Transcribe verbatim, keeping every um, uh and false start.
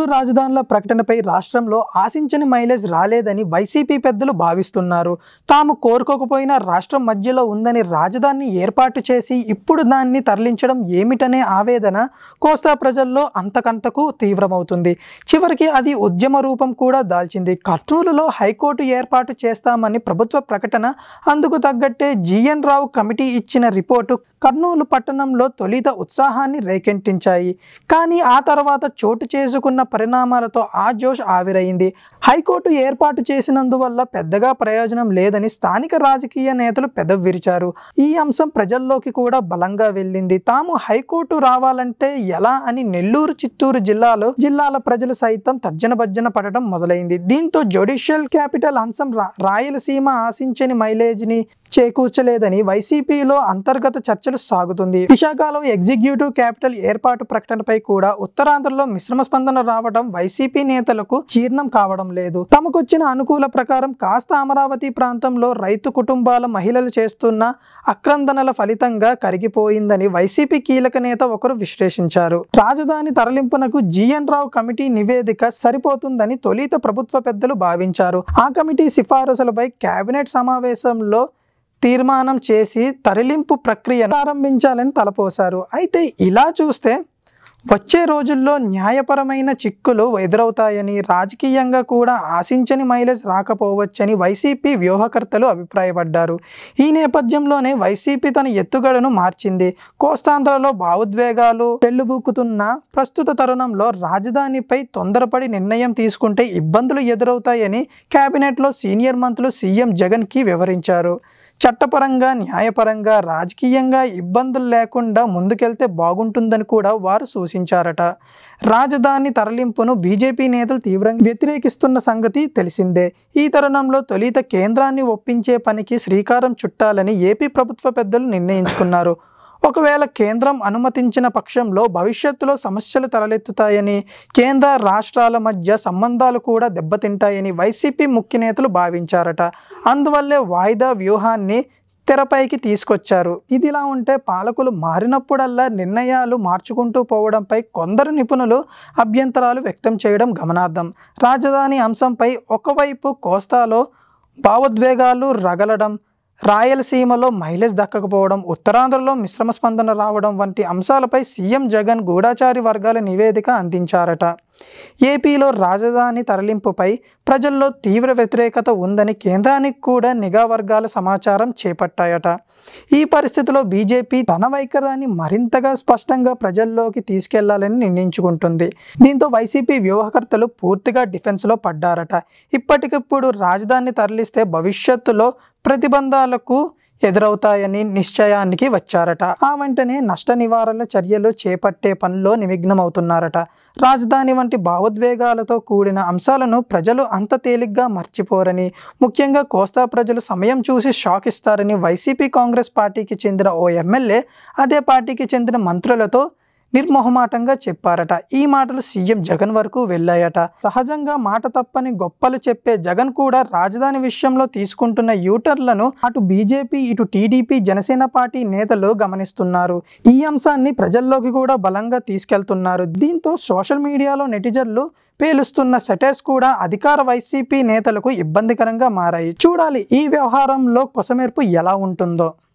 రాజధానుల ప్రకటనపై రాష్ట్రంలో ఆశించని మైలేజ్ రాలేదని వైసీపీ పెద్దలు భావిస్తున్నారు. తాము కోరుకోకపోయినా రాష్ట్రం మధ్యలో ఉందని రాజధానిని ఏర్పాటు చేసి ఇప్పుడు దాన్ని తరలించడం ఏమిటనే ఆవేదన కోస్తా ప్రజల్లో అంతకంతకు తీవ్రమవుతుంది. చివరికి అది ఉద్యమ రూపం కూడా దాల్చింది. కర్నూలులో హైకోర్టు ఏర్పాటు చేస్తామని ప్రభుత్వ ప్రకటన, అందుకు తగ్గట్టే జీఎన్ రావు కమిటీ ఇచ్చిన రిపోర్టు కర్నూలు పట్టణంలో తొలిత ఉత్సాహాన్ని రేకెత్తించాయి. కానీ ఆ తర్వాత చోటు చేసుకున్న పరిణామాలతో ఆ జోష్ ఆవిరైంది. హైకోర్టు ఏర్పాటు చేసినందువల్ల పెద్దగా ప్రయోజనం లేదని స్థానిక రాజకీయ నేతలు పెదవి విరిచారు. ఈ అంశం ప్రజల్లోకి కూడా బలంగా వెళ్ళింది. తాము హైకోర్టు రావాలంటే ఎలా అని నెల్లూరు, చిత్తూరు జిల్లాలో జిల్లాల ప్రజలు సైతం తర్జన భర్జన పడటం మొదలైంది. దీంతో జ్యుడిషియల్ క్యాపిటల్ అంశం రాయలసీమ ఆశించని మైలేజ్ని చేకూర్చలేదని వైసీపీలో అంతర్గత చర్చలు సాగుతుంది. విశాఖలో ఎగ్జిక్యూటివ్ క్యాపిటల్ ఏర్పాటు ప్రకటనపై కూడా ఉత్తరాంధ్రలో మిశ్రమ స్పందన రావడం వైసీపీ నేతలకు జీర్ణం కావడం లేదు. తమకొచ్చిన అనుకూల ప్రకారం కాస్త అమరావతి ప్రాంతంలో రైతు కుటుంబాల మహిళలు చేస్తున్న అక్రందనల ఫలితంగా కరిగిపోయిందని వైసీపీ కీలక నేత ఒకరు విశ్లేషించారు. రాజధాని తరలింపునకు జీఎన్ రావు కమిటీ నివేదిక సరిపోతుందని తొలిత ప్రభుత్వ పెద్దలు భావించారు. ఆ కమిటీ సిఫారసులపై కేబినెట్ సమావేశంలో తీర్మానం చేసి తరలింపు ప్రక్రియ ప్రారంభించాలని తలపోశారు. అయితే ఇలా చూస్తే వచ్చే రోజుల్లో న్యాయపరమైన చిక్కులు ఎదురవుతాయని, రాజకీయంగా కూడా ఆశించని మైలేజ్ రాకపోవచ్చని వైసీపీ వ్యూహకర్తలు అభిప్రాయపడ్డారు. ఈ నేపథ్యంలోనే వైసీపీ తన ఎత్తుగడను మార్చింది. కోస్తాంధ్రలో భావోద్వేగాలు పెళ్లుబుక్కుతున్న ప్రస్తుత తరుణంలో రాజధానిపై తొందరపడి నిర్ణయం తీసుకుంటే ఇబ్బందులు ఎదురవుతాయని కేబినెట్లో సీనియర్ మంత్రులు సీఎం జగన్కి వివరించారు. చట్టపరంగా, న్యాయపరంగా, రాజకీయంగా ఇబ్బందులు లేకుండా ముందుకెళ్తే బాగుంటుందని కూడా వారు సూచించారట. రాజధాని తరలింపును బీజేపీ నేతలు తీవ్రంగా వ్యతిరేకిస్తున్న సంగతి తెలిసిందే. ఈ తరుణంలో తొలిత కేంద్రాన్ని ఒప్పించే పనికి శ్రీకారం చుట్టాలని ఏపీ ప్రభుత్వ పెద్దలు నిర్ణయించుకున్నారు. ఒకవేళ కేంద్రం అనుమతించిన పక్షంలో భవిష్యత్తులో సమస్యలు తలెత్తుతాయని, కేంద్ర రాష్ట్రాల మధ్య సంబంధాలు కూడా దెబ్బతింటాయని వైసీపీ ముఖ్య నేతలు భావించారట. అందువల్లే వాయిదా వ్యూహాన్ని తెరపైకి తీసుకొచ్చారు. ఇదిలా ఉంటే పాలకులు మారినప్పుడల్లా నిర్ణయాలు మార్చుకుంటూ పోవడంపై కొందరు నిపుణులు అభ్యంతరాలు వ్యక్తం చేయడం గమనార్థం. రాజధాని అంశంపై ఒకవైపు కోస్తాలో భావోద్వేగాలు రగలడం, రాయలసీమలో మైలేజ్ దక్కకపోవడం, ఉత్తరాంధ్రలో మిశ్రమ స్పందన రావడం వంటి అంశాలపై సీఎం జగన్ గూఢచారి వర్గాల నివేదిక అందించారట. ఏపీలో రాజధాని తరలింపుపై ప్రజల్లో తీవ్ర వ్యతిరేకత ఉందని కేంద్రానికి కూడా నిఘా వర్గాల సమాచారం చేపట్టాయట. ఈ పరిస్థితిలో బీజేపీ తన వైఖరాన్ని మరింతగా స్పష్టంగా ప్రజల్లోకి తీసుకెళ్లాలని నిర్ణయించుకుంటుంది. దీంతో వైసీపీ వ్యూహకర్తలు పూర్తిగా డిఫెన్స్లో పడ్డారట. ఇప్పటికిప్పుడు రాజధాని తరలిస్తే భవిష్యత్తులో ప్రతిబంధాలకు ఎదురవుతాయని నిశ్చయానికి వచ్చారట. ఆ వెంటనే నష్ట నివారణ చర్యలు చేపట్టే పనిలో నిమగ్నమవుతున్నారట. రాజధాని వంటి భావోద్వేగాలతో కూడిన అంశాలను ప్రజలు అంత తేలిగ్గా మర్చిపోరని, ముఖ్యంగా కోస్తా ప్రజలు సమయం చూసి షాక్ ఇస్తారని వైసీపీ కాంగ్రెస్ పార్టీకి చెందిన ఓ ఎమ్మెల్యే అదే పార్టీకి చెందిన మంత్రులతో నిర్మోహమాటంగా చెప్పారట. ఈ మాటలు సీఎం జగన్ వరకు వెళ్ళాయట. సహజంగా మాట తప్పని గొప్పలు చెప్పే జగన్ కూడా రాజధాని విషయంలో తీసుకుంటున్న యూటర్లను అటు బీజేపీ, ఇటు టీడీపీ, జనసేన పార్టీ నేతలు గమనిస్తున్నారు. ఈ అంశాన్ని ప్రజల్లోకి కూడా బలంగా తీసుకెళ్తున్నారు. దీంతో సోషల్ మీడియాలో నెటిజన్లు పేలుస్తున్న సెటైర్స్ కూడా అధికార వైసీపీ నేతలకు ఇబ్బందికరంగా మారాయి. చూడాలి ఈ వ్యవహారంలో కొసమెరుపు ఎలా ఉంటుందో.